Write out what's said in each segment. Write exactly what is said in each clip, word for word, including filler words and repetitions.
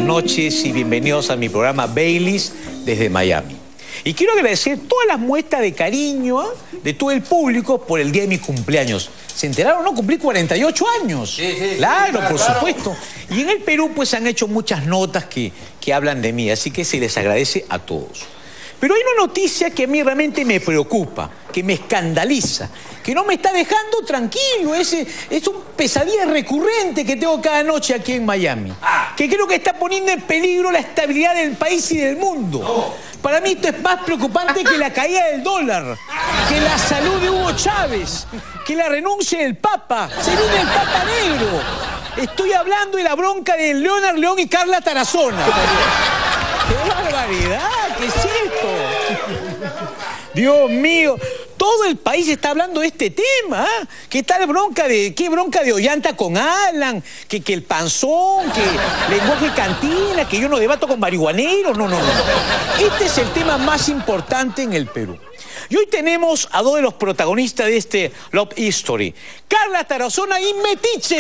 noches y bienvenidos a mi programa Baileys desde Miami. Y quiero agradecer todas las muestras de cariño ¿eh? de todo el público por el día de mi cumpleaños. ¿Se enteraron? No, cumplí cuarenta y ocho años. Sí, sí, claro, sí, claro, por claro. supuesto. Y en el Perú pues han hecho muchas notas que, que hablan de mí, así que se les agradece a todos. Pero hay una noticia que a mí realmente me preocupa, que me escandaliza, que no me está dejando tranquilo. Es, es un pesadilla recurrente que tengo cada noche aquí en Miami. Ah. Que creo que está poniendo en peligro la estabilidad del país y del mundo. Oh. Para mí esto es más preocupante que la caída del dólar, que la salud de Hugo Chávez, que la renuncia del Papa. Se viene el Papa Negro. Estoy hablando de la bronca de Leonard León y Carla Tarazona. ¡Qué barbaridad! ¿Qué es esto? Dios mío, todo el país está hablando de este tema. ¿eh? ¿Qué tal bronca de, qué bronca de Ollanta con Alan? Que, que el panzón, que lenguaje cantina, que yo no debato con marihuaneros. No, no, no. Este es el tema más importante en el Perú. Y hoy tenemos a dos de los protagonistas de este Love History. Carla Tarazona y Metiche.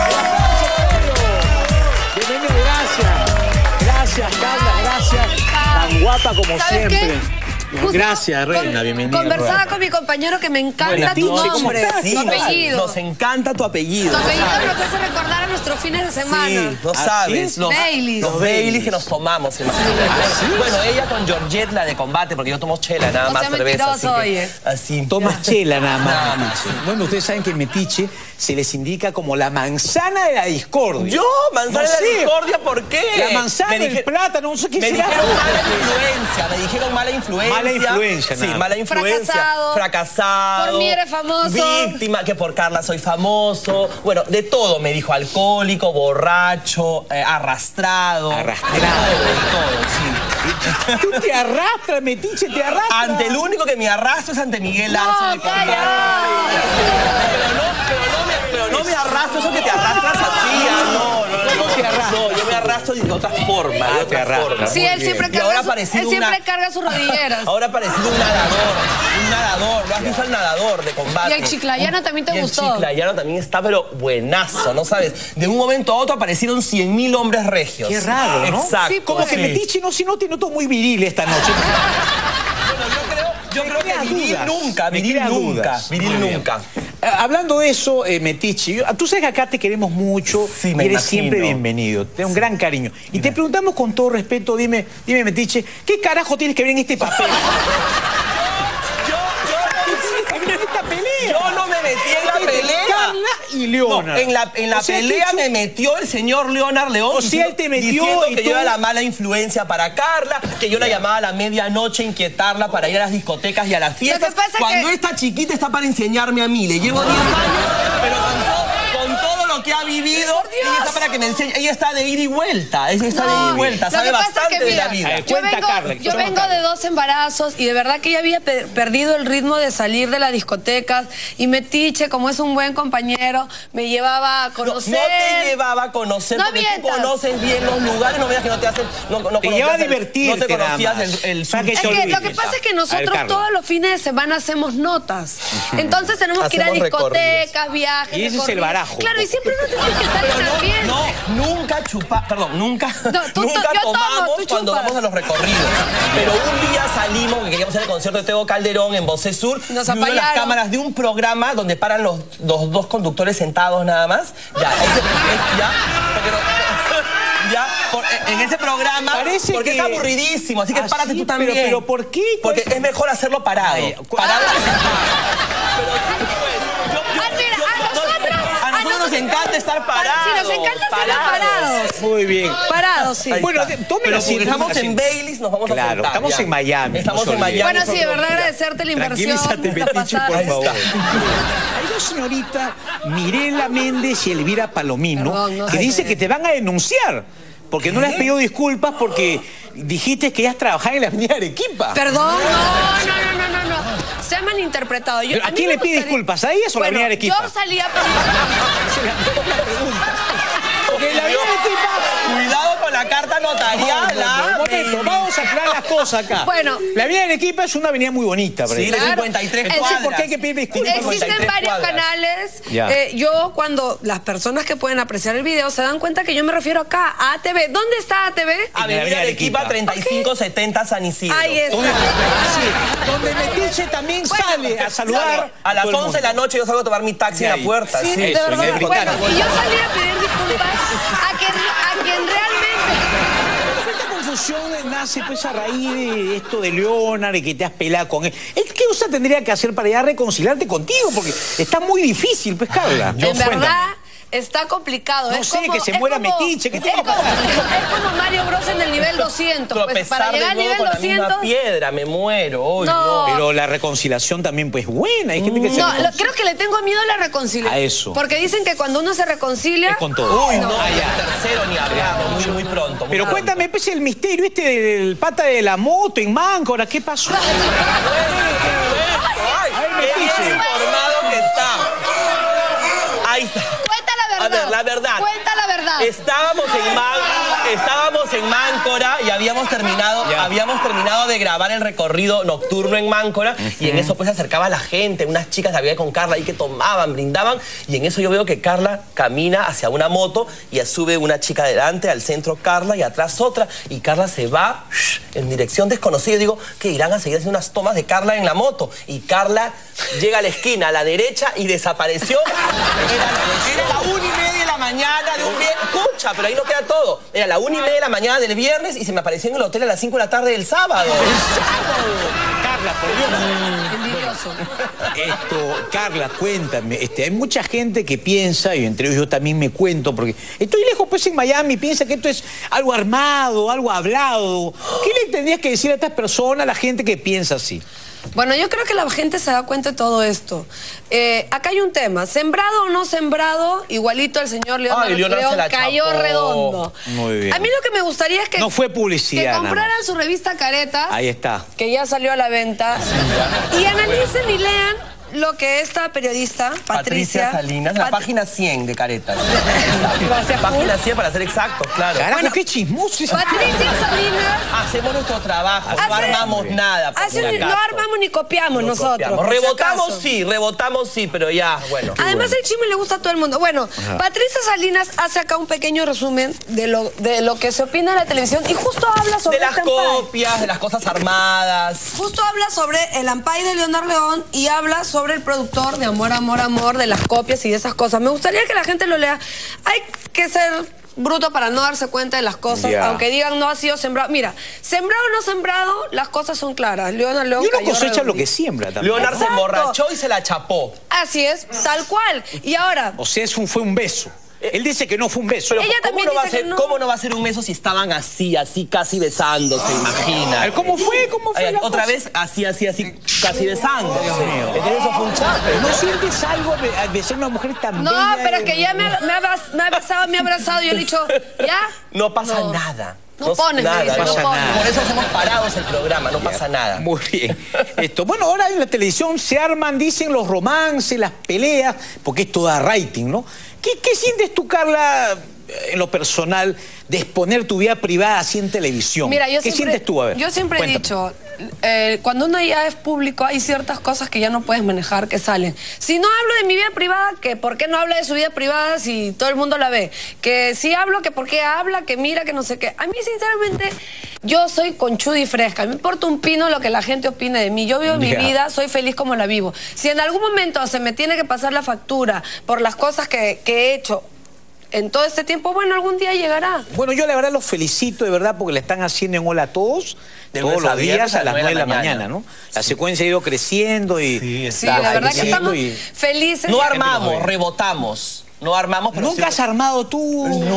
Bienvenido, gracias. Gracias, Carla, gracias. Tan guapa como ¿Sabes siempre. qué? Justo Gracias, Reina, con, bienvenida. Conversaba Reina. con mi compañero que me encanta Hola, tu Tiche, ¿cómo nombre, estás? tu Sí, apellido. Nos encanta tu apellido. Tu apellido ¿sabes? nos hace recordar a nuestros fines de semana. Sí, no ¿Ah, sabes. sí? Los Baileys. Los Baileys que nos tomamos, imagínate. ¿Ah, sí? Bueno, ella con Georgette, la de combate, porque yo tomo chela, nada No más sea cerveza. mentiroso, Así, que- oye. así. Tomas chela nada más. Nada más, Metiche. Bueno, ustedes saben que en Metiche se les indica como la manzana de la discordia. ¿Yo? ¿Manzana No de sé. la discordia? ¿Por qué? La manzana, Me el dije- plátano, no sé qué Me será. dijeron mala influencia, me dijeron mala influencia. Mala influencia, Sí, nada. mala influencia. Fracasado. Fracasado. Por mí eres famoso. Víctima, que por Carla soy famoso. Bueno, de todo me dijo, alcohólico, borracho, eh, arrastrado. Arrastrado. De todo, de todo, sí. Tú te arrastras, Metiche, te arrastras. Ante el único que me arrastro es ante Miguel Arce No, de Combate. calla. Pero no, pero no me, pero no me arrastro eso que te arrastras así. ah, No, no, no. ¿Cómo te arrastras? No, yo me arrastro de otra forma. Ah, de te otra arrastras. forma. Sí, Muy él bien. siempre, Y ahora carga, ha su, parecido él siempre una- carga sus rodilleras. Ahora ha parecido un nadador, un nadador. ¿Lo has visto al nadador de combate? Y el chiclayano también te y gustó. El chiclayano también está, pero buenazo, ¿no sabes? De un momento a otro aparecieron cien mil hombres regios. Qué raro, ¿no? Exacto. Sí, Como que sí. Metiche no, si no te noto muy viril esta noche. Bueno, yo creo, yo Me creo crea que viril dudas. nunca, Me viril crea nunca, dudas. viril Muy bien. nunca. Eh, Hablando de eso, eh, Metiche, yo- tú sabes que acá te queremos mucho Sí, y me eres imagino. siempre bienvenido. Te da un gran cariño. Y te preguntamos con todo respeto, dime, dime, Metiche, ¿qué carajo tienes que ver en este papel? Yo, ¿Qué tienes que ver en esta pelea? yo no me metí en la Entre pelea. Carla y Leonard. No, en la, en la O sea, pelea que me yo- metió el señor Leonard León. O sea, él te metió diciendo y que tú- yo era la mala influencia para Carla, que yo la llamaba a la medianoche a inquietarla para ir a las discotecas y a las fiestas. pasa Cuando que- esta chiquita está para enseñarme a mí, le llevo diez años, pero con todo, con todo lo que ha vivido, ¡Por Dios! ella está para que me enseñe. Ella está de ida y vuelta, ella está de ida y vuelta, Lo sabe que pasa es bastante que, de la mira, vida. ver, Yo Cuenta, vengo, Carla, yo cuenta, vengo Carla. de dos embarazos y de verdad que ella había pe- perdido el ritmo de salir de las discotecas y Metiche, como es un buen compañero, me llevaba a No, conocer. no te llevaba a conocer, No porque tú mientas. conoces bien los lugares, no veas que no te hacen... No, no Te conocías lleva a el- divertirte No te nada conocías más. el, el Para que Es te que lo olvides. que pasa es que A ver, nosotros Carla. todos los fines de semana hacemos notas. Entonces tenemos que ir a Hacemos discotecas, viajes. Y ese es el recorridos. barajo. Claro, y siempre uno tiene que estar Pero en el no, ambiente. no, nunca chupa, perdón, nunca, No, tú- nunca yo tomo, tomamos tú cuando chupas. vamos a los recorridos. Pero un día salimos, que queríamos hacer el concierto de Tego Calderón en Bocé Sur, Nos y una de las apañaron. cámaras de un programa donde paran los, los dos conductores sentados nada más. Ya, ese, es- ya, porque no- ya, por- en ese programa, Parece porque que- es aburridísimo, así que Ah, párate sí, tú pero- también. pero ¿por qué? Porque es mejor hacerlo parado. Ay, cu- parado Ah. que sentado. Pero sí, pues, yo- yo- Ah, mira, yo- a no- nosotros- a a nosotros nos nosotros- encanta estar parados. Sí, nos encanta hacerlo parados. Muy bien. Parados, sí. Ahí Bueno, está. de- tomen Pero asiento, porque estamos tomen en asiento. Baileys, nos vamos a Claro, sentar. estamos ya. en Miami, Estamos no se en Miami. Bueno, sí, de nosotros, verdad mira. agradecerte la inversión. Tranquilízate, la Metiche, pasada. por Ahí favor. está. Hay dos señoritas, Mirela Méndez y Elvira Palomino, Perdón, no que sé. dice que te van a denunciar. Porque no le has pedido disculpas porque dijiste que ellas trabajaban en la avenida Arequipa. Perdón, no, no, no, no, no, no. Se ha malinterpretado. Yo, ¿A mí quién me le pide gustaría- disculpas? ¿A ellas o a la Bueno, avenida Arequipa? Yo salía por... Porque en la avenida Arequipa... Cuidado con la carta nota notarial. No, no, no, un momento, vamos a aclarar las cosas acá. Bueno. La avenida Arequipa es una avenida muy bonita. Sí, de cincuenta y tres Entonces, cuadras. ¿por qué hay que pedir disculpas? Existen varios canales. Ya. Eh, yo, cuando las personas que pueden apreciar el video se dan cuenta que yo me refiero acá a A T V. ¿Dónde está A T V? Avenida Arequipa, treinta y cinco setenta San Isidro. Ahí está. Donde, sí, donde Metiche también Bueno, sale a saludar. A las todo el once de la mundo. noche yo salgo a tomar mi taxi Sí, en ahí. la puerta. Sí, Sí, de eso, verdad. en el Bueno, Británico. y yo salí a pedir disculpas a quien, a quien realmente... Esta confusión nace pues a raíz de esto de Leonard y que te has pelado con él. ¿Qué cosa tendría que hacer para ya reconciliarte contigo? Porque está muy difícil, pues, Carla. En verdad... Está complicado. No es sé, como, que se es muera como- Metiche, que es tiene que como, pasar. es como Mario Bros en el nivel doscientos. Pues, para Tropezar llegar al de nuevo nivel con la doscientos... misma piedra, me muero. Uy, No. no. Pero la reconciliación también, pues, buena. Hay gente que se No, lo- reconcilia. creo que le tengo miedo a la reconciliación. A eso. Porque dicen que cuando uno se reconcilia... Es con todo. Uy, no, Ah, el ya. tercero ni hablamos, muy, muy pronto. muy Pero pronto. cuéntame, pues, el misterio este del pata de la moto en Máncora. ¿Qué pasó? Ay, Ay, qué bien Metiche. informado que está. Ahí está. Cuenta la verdad. A ver, la verdad. Cuenta la verdad. Estábamos en Man, estábamos en Máncora y habíamos terminado, Ya. habíamos terminado de grabar el recorrido nocturno en Máncora y en eso pues se acercaba la gente, unas chicas había con Carla ahí que tomaban, brindaban y en eso yo veo que Carla camina hacia una moto y sube una chica adelante, al centro Carla y atrás otra y Carla se va shh, en dirección desconocida. Yo digo que irán a seguir haciendo unas tomas de Carla en la moto y Carla llega a la esquina a la derecha y desapareció. Era, era la una y media de la mañana de un viernes. Escucha, pero ahí no queda todo. Era la una y media de la mañana del viernes y se me apareció en el hotel a las cinco de la tarde del sábado. Carla, por Dios. Envidioso. Esto, Carla, cuéntame. Este, hay mucha gente que piensa, y entre ellos yo también me cuento, porque estoy lejos pues en Miami, piensa que esto es algo armado, algo hablado. ¿Qué le tendrías que decir a estas personas, a la gente que piensa así? Bueno, yo creo que la gente se da cuenta de todo esto. Eh, acá hay un tema. Sembrado o no sembrado, igualito el señor León, Ay, Leonard León se la cayó chapó. redondo. Muy bien. A mí lo que me gustaría es que... No fue publicidad, Que nada compraran más. su revista Caretas. Ahí está. Que ya salió a la venta. Y analicen y lean lo que esta periodista, Patricia... Patricia Salinas, la Pat- página cien de Caretas. Gracias, Página Paul. cien para ser exactos, claro. Carajo, Bueno, qué chismoso. Patricia Salinas... Hacemos nuestro trabajo, no Hace- armamos nada. por hace si un- acaso. no armamos ni copiamos No nosotros. copiamos. por si Rebotamos acaso. sí, rebotamos sí, pero ya, bueno. Además, el chisme le gusta a todo el mundo. Bueno, Patricia Salinas hace acá un pequeño resumen de lo, de lo que se opina en la televisión y justo habla sobre De las este ampay. copias, de las cosas armadas. Justo habla sobre el ampay de Leonard León y habla sobre el productor de Amor, Amor, Amor, de las copias y de esas cosas. Me gustaría que la gente lo lea. Hay que ser bruto para no darse cuenta de las cosas, Ya. aunque digan no ha sido sembrado. Mira, sembrado o no sembrado, las cosas son claras. Leonard León Y uno cayó cosecha redondo. lo que siembra también. Leonard se Exacto. emborrachó y se la chapó. Así es, tal cual. Y ahora... O sea, es un, fue un beso. Él dice que no fue un beso. Pero Ella ¿cómo también no va a dice que ser, no. ¿cómo no va a ser un beso si estaban así, así casi besándose, A imagina? ver, ¿cómo fue? ¿Cómo fue Ay, la otra cosa? vez así, así, así, casi besándose. Entonces eso fue un chape. ¿No sientes algo de, de ser una mujer tan No, bella? pero es y- que ya me ha, me ha abraz- me ha besado, me ha abrazado y yo le he dicho, ¿ya? No pasa No. nada. No pones, me nada, dice, no pasa nada. Por eso hacemos parados el programa, no pasa nada. Muy bien. Esto, bueno, ahora en la televisión se arman, dicen, los romances, las peleas, porque esto da rating, ¿no? ¿Qué, qué sientes tú, Carla, en lo personal, de exponer tu vida privada así en televisión? Mira, yo ¿Qué siempre, sientes tú? A ver, yo siempre he cuéntame. dicho, eh, cuando uno ya es público, hay ciertas cosas que ya no puedes manejar, que salen. Si no hablo de mi vida privada, que ¿por qué no habla de su vida privada si todo el mundo la ve? Que si hablo, que ¿por qué habla? Que mira, que no sé qué. A mí, sinceramente, yo soy conchuda y fresca. Me importa un pino lo que la gente opine de mí. Yo vivo mi Ya. vida, soy feliz como la vivo. Si en algún momento se me tiene que pasar la factura por las cosas que, que he hecho en todo este tiempo, bueno, algún día llegará. Bueno, yo la verdad los felicito de verdad porque le están haciendo en Hola a Todos De todos lunes a los días viernes a las nueve de la mañana, ¿no? La secuencia ha ido creciendo y... Sí, Sí, Está la verdad que creciendo estamos y- felices. No de- armamos, rebotamos. No armamos, pero ¿Nunca sí- has armado tú? No.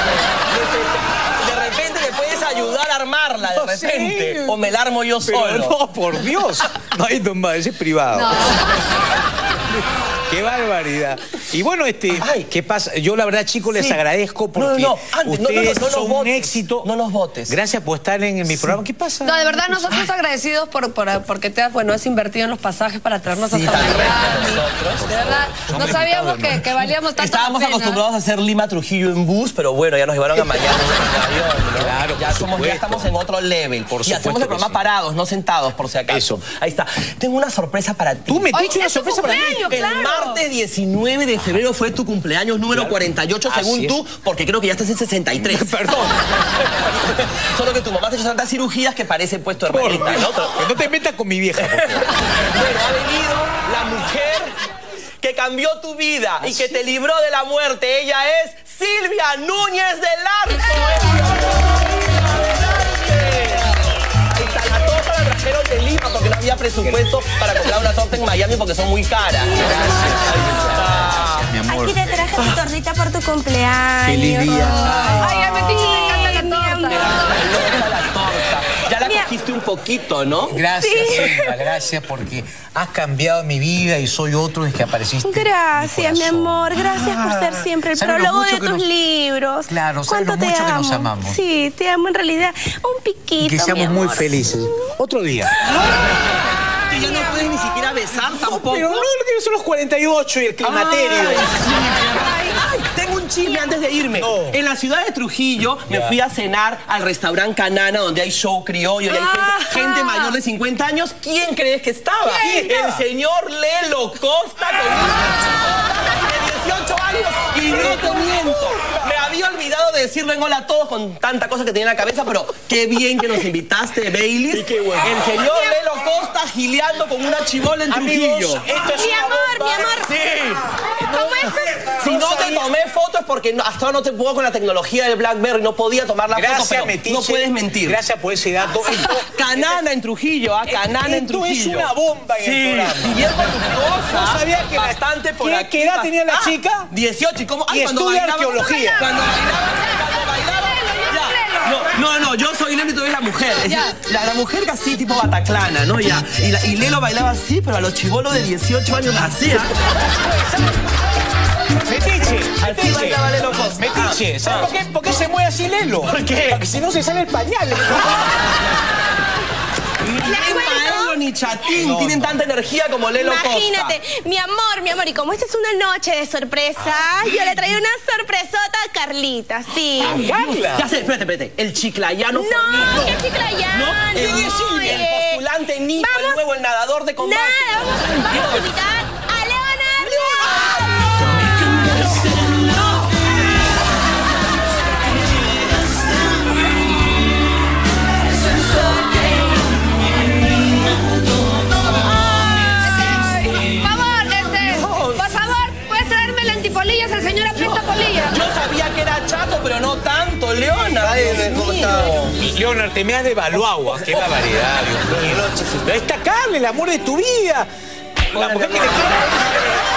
De repente me puedes ayudar a armarla, de No sé. repente. O me la armo yo Pero solo. no, por Dios. Ay, no, ese es privado. No. Qué barbaridad. Y bueno, este, Ay. ¿qué pasa? Yo la verdad, chicos, les Sí. agradezco porque No, no, no, antes, no, no, ustedes no, no nos son un votes. éxito. No nos votes. Gracias por estar en, en mi programa. ¿Qué pasa? No, de verdad, nosotros agradecidos por, por- porque te has, bueno, has invertido en los pasajes para traernos Sí, hasta tan Miami. nosotros. De verdad, no sabíamos que, hermano. que valíamos tanto Estábamos la pena. acostumbrados a hacer Lima Trujillo en bus, pero bueno, ya nos llevaron a Miami en avión, ¿no? Claro, ya, por somos, ya supuesto. estamos en otro level. Por y supuesto hacemos el que programa sí. parados, no sentados, por si acaso. Eso. Ahí está. Tengo una sorpresa para ti. Tú me Oye, dicho una es tu sorpresa para mí. cumpleaños, El claro. martes diecinueve de febrero fue tu cumpleaños número Claro. cuarenta y ocho, Así según es. tú, porque creo que ya estás en sesenta y tres. Perdón. Solo que tu mamá te ha hecho tantas cirugías que parece puesto Por hermanita, Dios. ¿no? Pero- Que no te metas con mi vieja, por favor. Bueno, ha venido la mujer que cambió tu vida y que te libró de la muerte. Ella es Silvia Núñez del Arco. Ahí está, la torta la trajeron de Lima porque no había presupuesto para comprar una torta en Miami porque son muy caras. Mi amor. Aquí te traje tu tortita por tu cumpleaños. Feliz día. Ay, ya me dicho que me encanta la Mi torta. amor. Loca la torta. Ya la Mira. cogiste un poquito, ¿no? Gracias, Sí. Silvia, gracias porque has cambiado mi vida y soy otro desde que apareciste. Gracias, mi amor. Gracias por ser siempre el ¿Sabes lo prólogo mucho de que tus nos- libros. Claro, ¿sabes ¿Cuánto lo te mucho que amo? nos amamos? Sí, te amo en realidad. Un piquito, Y que seamos mi muy amor. felices. Otro día. Que ya no puedes ni siquiera besar tampoco. Pero no, lo que son los cuarenta y ocho y el climaterio. Ay, sí, ay, ay, tengo un chisme antes de irme. No. En la ciudad de Trujillo me Ya. fui a cenar al restaurante Canana donde hay show criollo y hay gente, Ajá. gente mayor de cincuenta años. ¿Quién crees que estaba? ¿Quién? El señor Lelo Costa con una de dieciocho años y no te miento. Me había olvidado de decirle hola a todos con tanta cosa que tenía en la cabeza, pero qué bien que nos invitaste, Baileys. qué bueno. El señor Lelo Costa gileando con una chibola en Trujillo. Amigos, esto es Mi una amor, bomba. mi amor. Sí. ¿Cómo es? Si no te tomé foto es porque no- hasta ahora no te puedo con la tecnología del BlackBerry, no podía tomar la foto, Gracias, pero Metiche. no puedes mentir. Gracias por ese dato. Esto- Canana en Trujillo, ah, Canana en Esto es Trujillo. una bomba en el Sí, programa. y bien voluptuosa. No sabía que la- bastante por ¿Qué- aquí. qué edad tenía la Ah, chica? dieciocho. ¿Y cómo? Y estudia arqueología. Cuando bailaba, cuando bailaba. ya. No, no, no, yo soy Lelo y tú eres la mujer. Es Ya. decir, la, la mujer que así, tipo Bataclana, ¿no? Ya. Y, la- y Lelo bailaba así, pero a los chibolos de dieciocho años así, ¿ah? Metiche, Al fin Metiche. bailaba Lelo Costa. Metiche, Ah, ¿sabes ah. por qué, por qué se mueve así Lelo? ¿Por qué? Porque si no se sale el pañal. Ni Maelo ni Chatín No, tienen no. tanta energía como Lelo Costa. Imagínate, mi amor, mi amor, y como esta es una noche de sorpresa, yo le traí una sorpresota a Carlita, sí. Carla. Ya sé, espérate, espérate. El chiclayano No, Fornillo. qué chiclayano. ¿No? El, oye. el postulante Nico, el Vamos- nuevo, el nadador de combate. Nada, vamos, vamos a invitar a Leonardo. Ay, por favor, este, por favor, ¿puedes traerme el antipolillas? El señor apesta polillas. Yo sabía que era chato, pero no tanto, Leona. Dios mío. Leonard, te me has devaluado. ah, Qué barbaridad, Dios mío. Pero ahí está Carla, el amor de tu vida. La mujer que te quiere.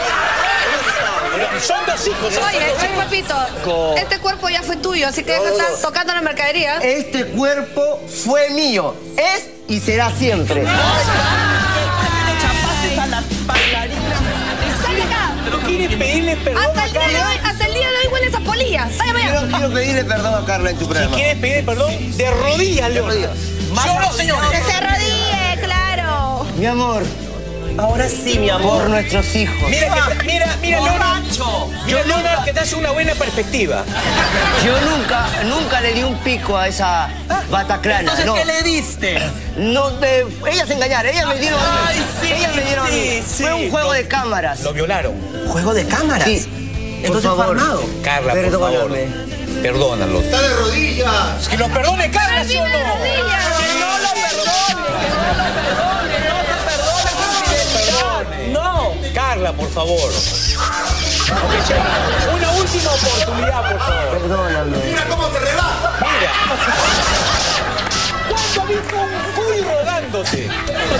Son dos hijos. ¿eh? Oye, oye, papito, este cuerpo ya fue tuyo, así que deja de estar tocando la mercadería. Este cuerpo fue mío, es y será siempre. Le chapaste a las bailarinas. ¡Sal de acá! No quiere pedirle perdón Hasta a el día de Carla. hoy, hasta el día de hoy hueles a polillas. Vaya, vaya. Quiero, quiero pedirle perdón a Carla en tu Si programa. quieres pedir perdón, de rodillas, Leonard. rodillas. Yo no, señor. Que se arrodille, claro. Mi amor, Ahora sí, mi por amor. nuestros hijos. Mira, que, mira, mira, Leonard. Borracho. Mira, Leonard, que te hace una buena perspectiva. Yo nunca, nunca le di un pico a esa bataclana. Entonces, no. ¿qué le diste? No, de, ellas se engañaron, ellas me dieron a mí. Ay, sí, ellas me dieron a mí. sí, sí. Fue un juego de cámaras. Lo violaron. ¿Juego de cámaras? Sí. Entonces Por fue favor. armado. Carla, por favor. Perdóname. Perdónalo. ¡Está de rodillas! Que lo perdone, Carla, ¿sí o no? Que no lo perdone, que no lo perdone, no se perdone su infidelidad. No. Carla, por favor. Ok, che, una última oportunidad, por favor. Perdóname. ¡Mira cómo se relaja! Mira. ¿Cuándo has visto un cuy rodándote?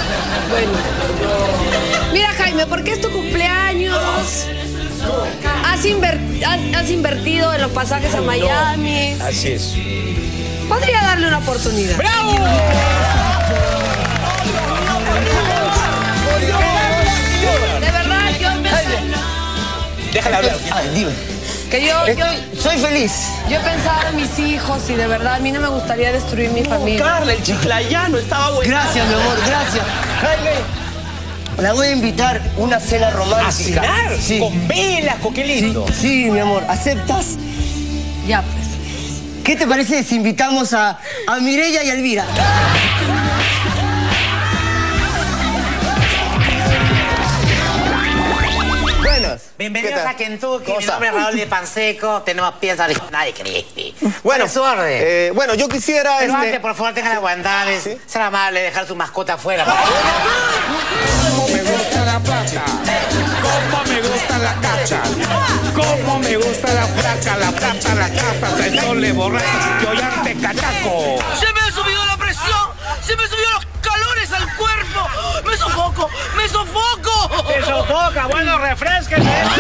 Mira, Jaime, porque es tu cumpleaños. Has, inver- has- has invertido en los pasajes a Miami. Así es. Podría darle una oportunidad. ¡Bravo! De verdad, yo me Déjala hablar. Ay, dime. Que yo, yo, Estoy- soy feliz. yo pensaba en mis hijos y de verdad a mí no me gustaría destruir mi familia. Carla, el chiclayano estaba bueno. Gracias, mi amor, gracias. Jaime, la voy a invitar a una cena ¿A romántica. cenar? Sí. Con velas, con qué lindo. Sí, mi amor, ¿aceptas? Ya, pues. ¿Qué te parece si invitamos a, a Mireya y a Elvira? Buenos. Bienvenidos ¿Qué tal? a Kentucky, ¿Cómo mi está? nombre es Raúl de Panseco, tenemos piezas originales de Crispy. Bueno, ¿Cuál es su orden? eh, bueno, yo quisiera... Pero este- antes, por favor, tengan la bondad de ¿Sí? ser amable, dejar su mascota afuera. Cómo me gusta la plata, cómo me gusta la cacha, cómo me gusta la flaca, la plata, la casa, el doble borracho, yoyante cachaco. ¡Se me ha subido la presión! ¡Se me subió los calores al cuerpo! ¡Me sofoco! ¡Me sofoco! ¡Se sofoca! Bueno, refresquese.